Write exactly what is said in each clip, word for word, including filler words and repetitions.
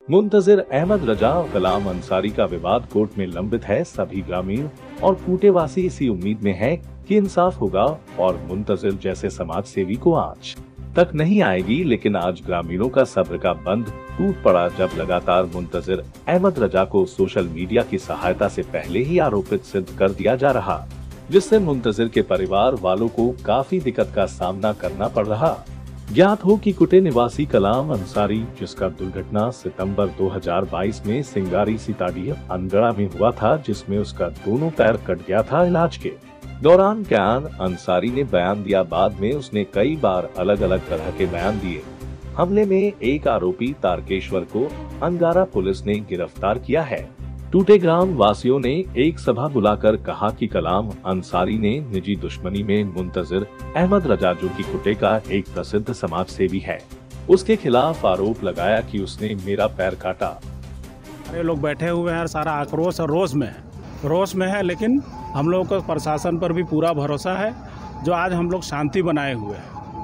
मुंतजिर अहमद रजा और कलाम अंसारी का विवाद कोर्ट में लंबित है। सभी ग्रामीण और कूटेवासी इसी उम्मीद में हैं कि इंसाफ होगा और मुंतजिर जैसे समाज सेवी को आज तक नहीं आएगी। लेकिन आज ग्रामीणों का सब्र का बंध टूट पड़ा जब लगातार मुंतजिर अहमद रजा को सोशल मीडिया की सहायता से पहले ही आरोपित सिद्ध कर दिया जा रहा, जिससे मुंतजिर के परिवार वालों को काफी दिक्कत का सामना करना पड़ रहा। ज्ञात हो कि कुटे निवासी कलाम अंसारी, जिसका दुर्घटना सितंबर दो हज़ार बाईस में सिंगारी सीताडीह अंगड़ा में हुआ था, जिसमें उसका दोनों पैर कट गया था। इलाज के दौरान कयान अंसारी ने बयान दिया। बाद में उसने कई बार अलग अलग तरह के बयान दिए। हमले में एक आरोपी तारकेश्वर को अंगारा पुलिस ने गिरफ्तार किया है। टूटे ग्राम वासियों ने एक सभा बुलाकर कहा कि कलाम अंसारी ने निजी दुश्मनी में मुंतजिर अहमद रजा, जो की कुटे का एक प्रसिद्ध समाज सेवी है, उसके खिलाफ आरोप लगाया कि उसने मेरा पैर काटा। अरे लोग बैठे हुए हैं, सारा आक्रोश और रोष में है रोष में है लेकिन हम लोगों को प्रशासन पर भी पूरा भरोसा है, जो आज हम लोग शांति बनाए हुए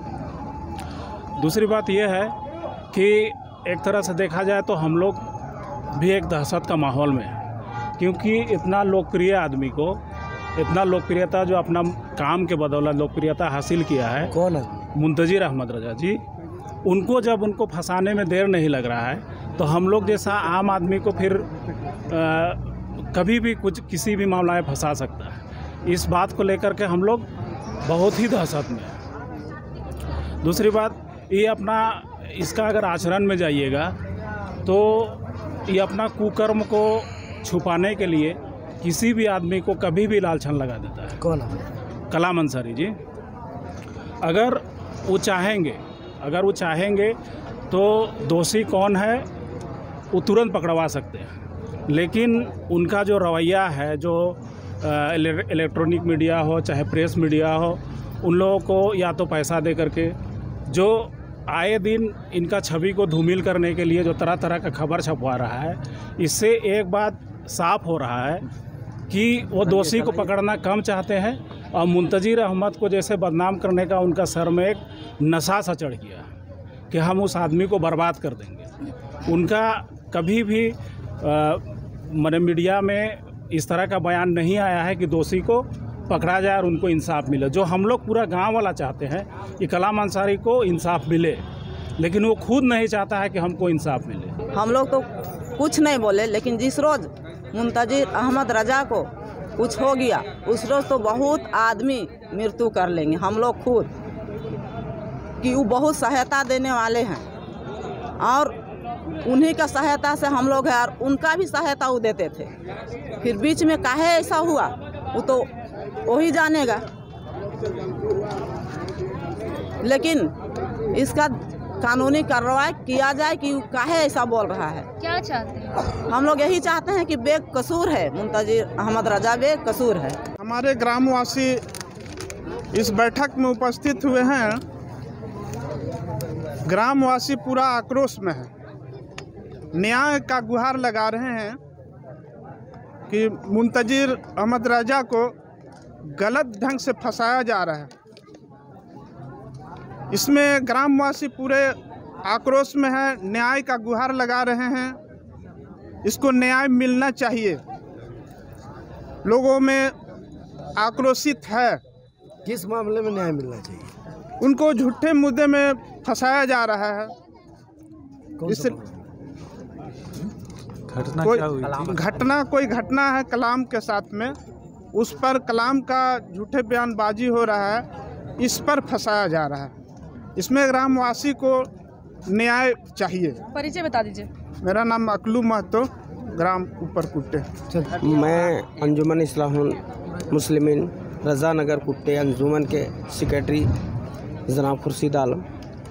हैं। दूसरी बात यह है कि एक तरह से देखा जाए तो हम लोग भी एक दहशत का माहौल में है, क्योंकि इतना लोकप्रिय आदमी को, इतना लोकप्रियता जो अपना काम के बदौलत लोकप्रियता हासिल किया है, कौन है? मुंतजिर अहमद रजा जी। उनको जब उनको फंसाने में देर नहीं लग रहा है तो हम लोग जैसा आम आदमी को फिर आ, कभी भी कुछ किसी भी मामला में फंसा सकता है। इस बात को लेकर के हम लोग बहुत ही दहशत में हैं। दूसरी बात ये अपना इसका अगर आचरण में जाइएगा तो ये अपना कुकर्म को छुपाने के लिए किसी भी आदमी को कभी भी लालछन लगा देता है। कौन है? कलाम अंसारी जी। अगर वो चाहेंगे अगर वो चाहेंगे तो दोषी कौन है वो तुरंत पकड़वा सकते हैं, लेकिन उनका जो रवैया है, जो इलेक्ट्रॉनिक मीडिया हो चाहे प्रेस मीडिया हो, उन लोगों को या तो पैसा दे करके, जो आए दिन इनका छवि को धूमिल करने के लिए जो तरह तरह का खबर छपवा रहा है, इससे एक बात साफ हो रहा है कि वो दोषी को पकड़ना कम चाहते हैं और मुंतजिर अहमद को जैसे बदनाम करने का उनका सर में एक नशा सा चढ़ गया कि हम उस आदमी को बर्बाद कर देंगे। उनका कभी भी मैंने मीडिया में इस तरह का बयान नहीं आया है कि दोषी को पकड़ा जाए और उनको इंसाफ मिले। जो हम लोग पूरा गांव वाला चाहते हैं कि कलाम अंसारी को इंसाफ मिले, लेकिन वो खुद नहीं चाहता है कि हमको इंसाफ मिले। हम लोग तो कुछ नहीं बोले, लेकिन जिस रोज़ मुंतजिर अहमद रजा को कुछ हो गया उस रोज़ तो बहुत आदमी मृत्यु कर लेंगे। हम लोग खुद कि वो बहुत सहायता देने वाले हैं और उन्हीं का सहायता से हम लोग है और उनका भी सहायता वो देते थे। फिर बीच में काहे ऐसा हुआ वो तो वही जानेगा, लेकिन इसका कानूनी कार्रवाई किया जाए कि काहे ऐसा बोल रहा है। क्या चाहते हैं? हम लोग यही चाहते हैं कि बेकसूर है, मुंतजिर अहमद रजा बेकसूर है। हमारे ग्रामवासी इस बैठक में उपस्थित हुए हैं। ग्रामवासी पूरा आक्रोश में है, न्याय का गुहार लगा रहे हैं कि मुंतजिर अहमद रजा को गलत ढंग से फंसाया जा रहा है। इसमें ग्रामवासी पूरे आक्रोश में है, न्याय का गुहार लगा रहे हैं। इसको न्याय मिलना चाहिए। लोगों में आक्रोशित है। किस मामले में न्याय मिलना चाहिए? उनको झूठे मुद्दे में फंसाया जा रहा है। इस घटना कोई क्या हुई थी? घटना कोई घटना है कलाम के साथ में, उस पर कलाम का झूठे बयानबाजी हो रहा है, इस पर फंसाया जा रहा है। इसमें ग्रामवासी को न्याय चाहिए। परिचय बता दीजिए। मेरा नाम अकलू महतो, ग्राम ऊपर कुट्टे। मैं अंजुमन इस्लाहुल मुस्लिमीन रजा नगर कुट्टे अंजुमन के सेक्रेटरी जनाब खुर्शीद आलम।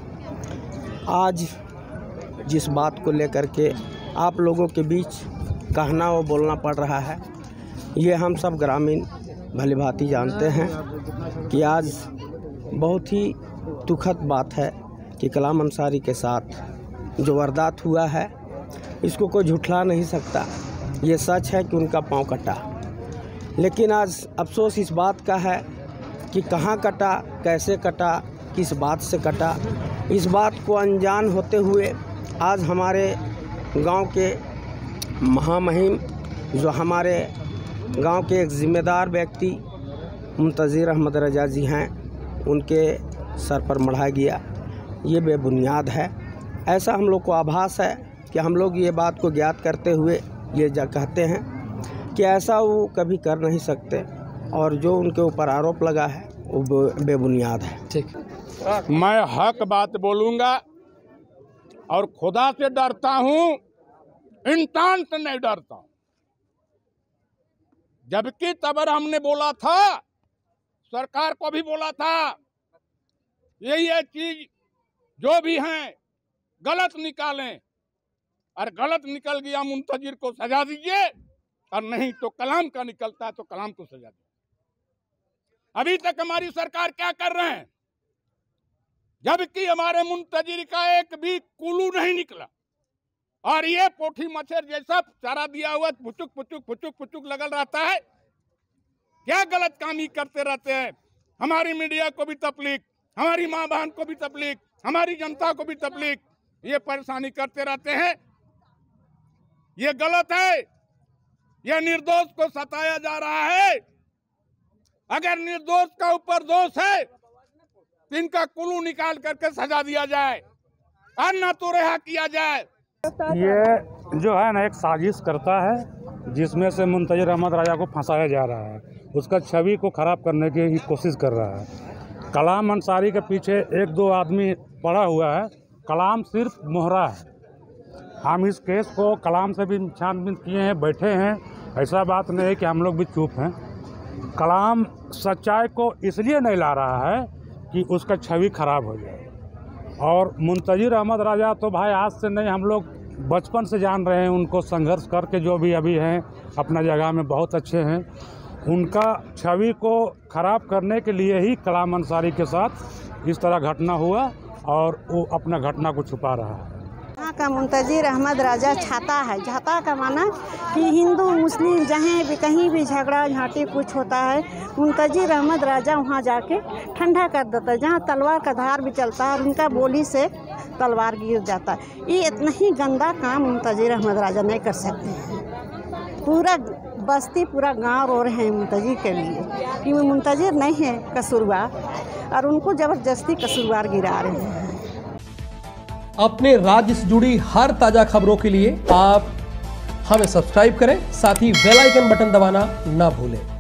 आज जिस बात को लेकर के आप लोगों के बीच कहना व बोलना पड़ रहा है, ये हम सब ग्रामीण भली भांति जानते हैं कि आज बहुत ही दुखद बात है कि कलाम अंसारी के साथ जो वारदात हुआ है इसको कोई झुठला नहीं सकता। ये सच है कि उनका पाँव कटा, लेकिन आज अफसोस इस बात का है कि कहाँ कटा, कैसे कटा, किस बात से कटा, इस बात को अनजान होते हुए आज हमारे गांव के महामहिम जो हमारे गांव के एक ज़िम्मेदार व्यक्ति मुंतज़िर अहमद रजा जी हैं, उनके सर पर मढ़ा गया, ये बेबुनियाद है। ऐसा हम लोग को आभास है कि हम लोग ये बात को ज्ञात करते हुए ये जा कहते हैं कि ऐसा वो कभी कर नहीं सकते और जो उनके ऊपर आरोप लगा है वो बेबुनियाद है। ठीक, मैं हक बात बोलूँगा और खुदा से डरता हूँ, इंसान से नहीं डरता हूँ। जबकि तबर हमने बोला था, सरकार को भी बोला था, यही है चीज जो भी हैं गलत निकालें, और गलत निकल गया मुंतजिर को सजा दीजिए, और नहीं तो कलाम का निकलता है तो कलाम को सजा दीजिए। अभी तक हमारी सरकार क्या कर रहे हैं, जबकि हमारे मुंतजिर का एक भी कुलू नहीं निकला, और ये पोठी मच्छर जैसा चारा दिया हुआ पुचुक पुचुक पुचुक पुचुक लगल रहता है। क्या गलत कामी करते रहते हैं। हमारी मीडिया को भी तकलीफ, हमारी माँ बहन को भी तकलीफ, हमारी जनता को भी तकलीफ, ये परेशानी करते रहते हैं। ये गलत है, ये निर्दोष को सताया जा रहा है। अगर निर्दोष का ऊपर दोष है तो इनका कुलू निकाल करके सजा दिया जाए और न तो रिहा किया जाए। ये जो है ना एक साजिश करता है जिसमें से मुंतज़िर अहमद राजा को फंसाया जा रहा है, उसका छवि को खराब करने की कोशिश कर रहा है। कलाम अंसारी के पीछे एक दो आदमी पड़ा हुआ है, कलाम सिर्फ मोहरा है। हम इस केस को कलाम से भी छानबीन किए हैं, बैठे हैं, ऐसा बात नहीं है कि हम लोग भी चुप हैं। कलाम सच्चाई को इसलिए नहीं ला रहा है कि उसका छवि खराब हो जाए। और मुंतज़िर अहमद राजा तो भाई आज से नहीं, हम लोग बचपन से जान रहे हैं उनको, संघर्ष करके जो भी अभी हैं अपना जगह में बहुत अच्छे हैं। उनका छवि को खराब करने के लिए ही कलाम अंसारी के साथ इस तरह घटना हुआ और वो अपना घटना को छुपा रहा है। यहाँ का मुंतज़िर अहमद राजा छाता है। छाता का माना कि हिंदू मुस्लिम जहाँ भी कहीं भी झगड़ा झांटी कुछ होता है, मुंतज़िर अहमद राजा वहाँ जाके ठंडा कर देता है। जहाँ तलवार का धार भी चलता है और उनका बोली से तलवार गिर जाता है। ये इतना ही गंदा काम मुंतज़िर अहमद राजा नहीं कर सकते। पूरा बस्ती पूरा गांव रो रहे हैं मुंतज़िर के लिए कि वो मुंतज़िर नहीं है कसूरवार, और उनको ज़बरदस्ती कसूरवार गिरा रहे हैं। अपने राज्य से जुड़ी हर ताजा खबरों के लिए आप हमें सब्सक्राइब करें, साथ ही बेल आइकन बटन दबाना ना भूलें।